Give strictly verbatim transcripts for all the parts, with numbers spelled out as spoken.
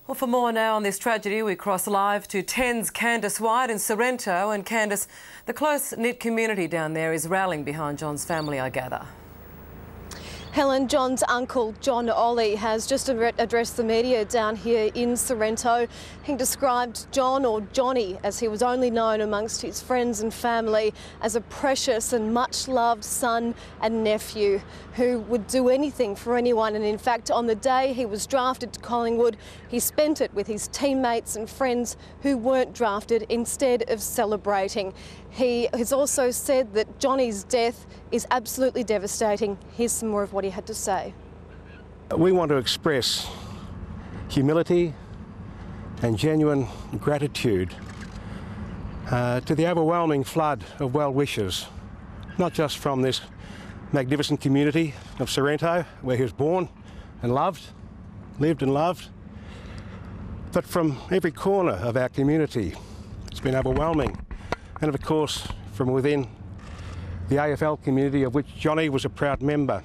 Well, for more now on this tragedy, we cross live to ten's Candice White in Sorrento. And Candice, the close-knit community down there is rallying behind John's family, I gather. Helen, John's uncle, John Ollie, has just addressed the media down here in Sorrento. He described John, or Johnny, as he was only known amongst his friends and family, as a precious and much-loved son and nephew who would do anything for anyone. And in fact, on the day he was drafted to Collingwood, he spent it with his teammates and friends who weren't drafted, instead of celebrating. He has also said that Johnny's death is absolutely devastating. Here's some more of what he had to say. We want to express humility and genuine gratitude uh, to the overwhelming flood of well wishes, not just from this magnificent community of Sorrento, where he was born and loved, lived and loved, but from every corner of our community. It's been overwhelming. And of course, from within the A F L community, of which Johnny was a proud member.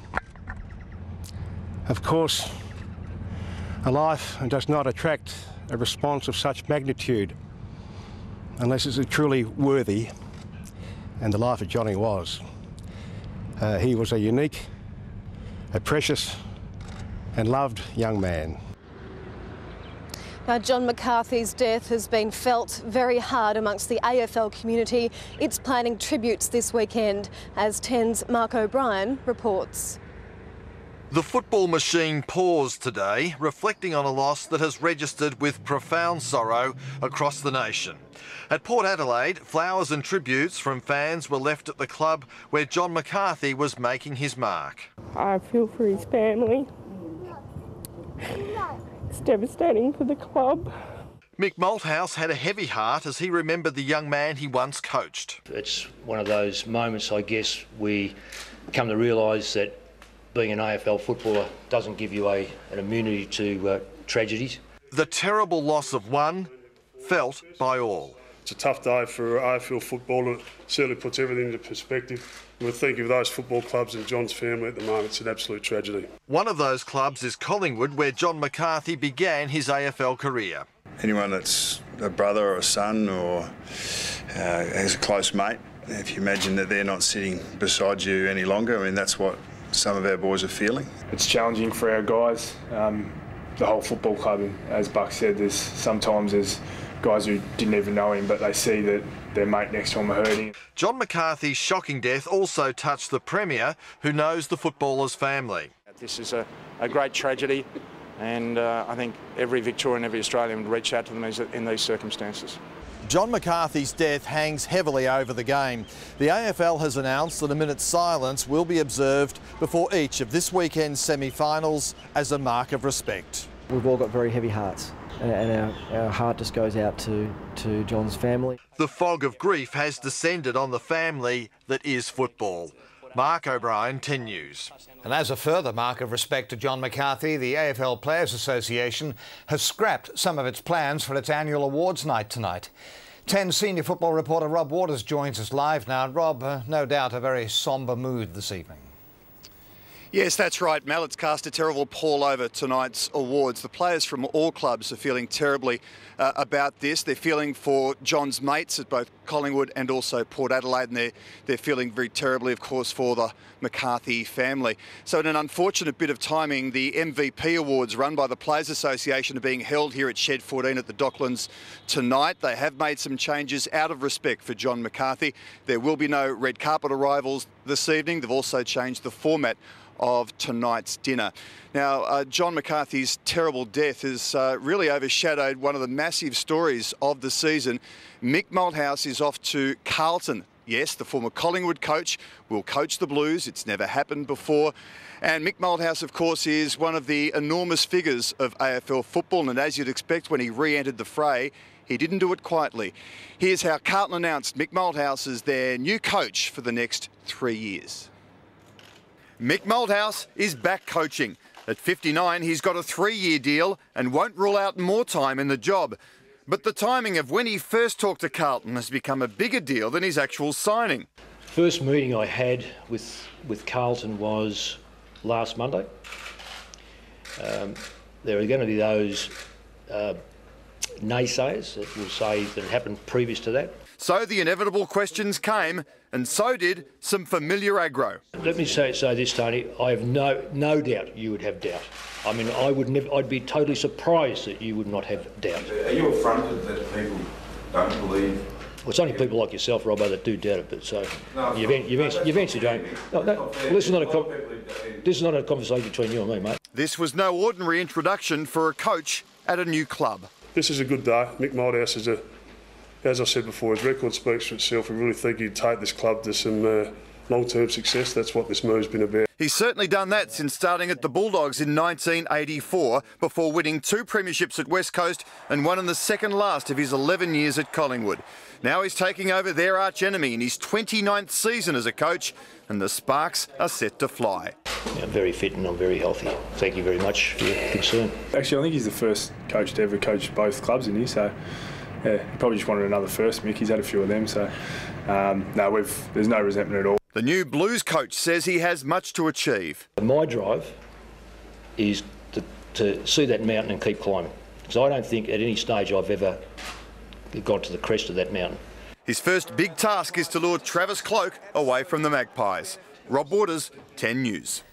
Of course, a life does not attract a response of such magnitude unless it's truly worthy, and the life of Johnny was. Uh, he was a unique, a precious and loved young man. Now, John McCarthy's death has been felt very hard amongst the A F L community. It's planning tributes this weekend, as ten's Mark O'Brien reports. The football machine paused today, reflecting on a loss that has registered with profound sorrow across the nation. At Port Adelaide, flowers and tributes from fans were left at the club where John McCarthy was making his mark. I feel for his family. It's devastating for the club. Mick Malthouse had a heavy heart as he remembered the young man he once coached. It's one of those moments, I guess, we come to realise that being an A F L footballer doesn't give you a, an immunity to uh, tragedies. The terrible loss of one felt by all. It's a tough day for A F L football, and it certainly puts everything into perspective. We think of those football clubs and John's family at the moment. It's an absolute tragedy. One of those clubs is Collingwood, where John McCarthy began his A F L career. Anyone that's a brother or a son or uh, has a close mate, if you imagine that they're not sitting beside you any longer, I mean, that's what some of our boys are feeling. It's challenging for our guys, um, the whole football club. And as Buck said, there's sometimes there's guys who didn't even know him, but they see that their mate next to him are hurting. John McCarthy's shocking death also touched the Premier, who knows the footballer's family. This is a, a great tragedy, and uh, I think every Victorian, every Australian would reach out to them in these circumstances. John McCarthy's death hangs heavily over the game. The A F L has announced that a minute's silence will be observed before each of this weekend's semi-finals as a mark of respect. We've all got very heavy hearts, and our, our heart just goes out to, to John's family. The fog of grief has descended on the family that is football. Mark O'Brien, ten News. And as a further mark of respect to John McCarthy, the A F L Players Association has scrapped some of its plans for its annual awards night tonight. ten senior football reporter Rob Waters joins us live now. Rob, uh, no doubt a very sombre mood this evening. Yes, that's right, Mel. It's cast a terrible pall over tonight's awards. The players from all clubs are feeling terribly uh, about this. They're feeling for John's mates at both Collingwood and also Port Adelaide, and they're, they're feeling very terribly, of course, for the McCarthy family. So in an unfortunate bit of timing, the M V P awards run by the Players Association are being held here at Shed fourteen at the Docklands tonight. They have made some changes out of respect for John McCarthy. There will be no red carpet arrivals this evening. They've also changed the format of tonight's dinner. Now, uh, John McCarthy's terrible death has uh, really overshadowed one of the massive stories of the season. Mick Malthouse is off to Carlton. Yes, the former Collingwood coach will coach the Blues. It's never happened before. And Mick Malthouse, of course, is one of the enormous figures of A F L football. And as you'd expect, when he re-entered the fray, he didn't do it quietly. Here's how Carlton announced Mick Malthouse as their new coach for the next three years. Mick Malthouse is back coaching. At fifty-nine, he's got a three-year deal and won't rule out more time in the job. But the timing of when he first talked to Carlton has become a bigger deal than his actual signing. First meeting I had with, with Carlton was last Monday. Um, there are going to be those uh, naysayers that will say that it happened previous to that. So the inevitable questions came, and so did some familiar aggro. Let me say, say this, Tony. I have no no doubt you would have doubt. I mean, I would never. I'd be totally surprised that you would not have doubt. Are you affronted that people don't believe? Well, it's only people like yourself, Robbo, that do doubt it. But so no, you eventually don't. No, no, well, this is not a com this is not a conversation between you and me, mate. This was no ordinary introduction for a coach at a new club. This is a good day. Mick Moldhouse is a, as I said before, his record speaks for itself. We really think he'd take this club to some uh, long-term success. That's what this move's been about. He's certainly done that since starting at the Bulldogs in nineteen eighty-four, before winning two premierships at West Coast and one in the second last of his eleven years at Collingwood. Now he's taking over their arch-enemy in his twenty-ninth season as a coach, and the sparks are set to fly. I'm very fit and I'm very healthy. Thank you very much for your concern. Actually, I think he's the first coach to ever coach both clubs in here, so yeah, he probably just wanted another first, Mick. He's had a few of them, so um, no, we've, there's no resentment at all. The new Blues coach says he has much to achieve. My drive is to, to see that mountain and keep climbing. Because I don't think at any stage I've ever got to the crest of that mountain. His first big task is to lure Travis Cloke away from the Magpies. Rob Waters, ten News.